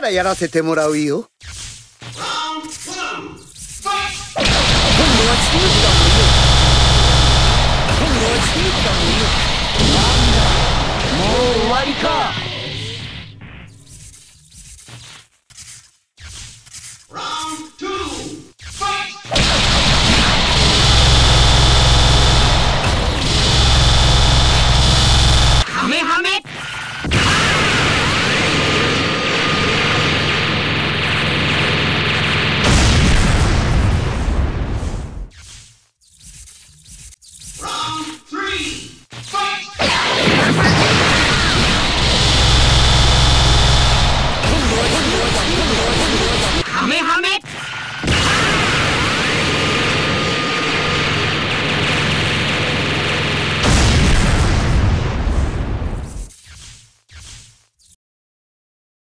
らやらせてもらうよ。今度はチームだもんよ。今度はチームだもんよ。なんだ、もう終わりか。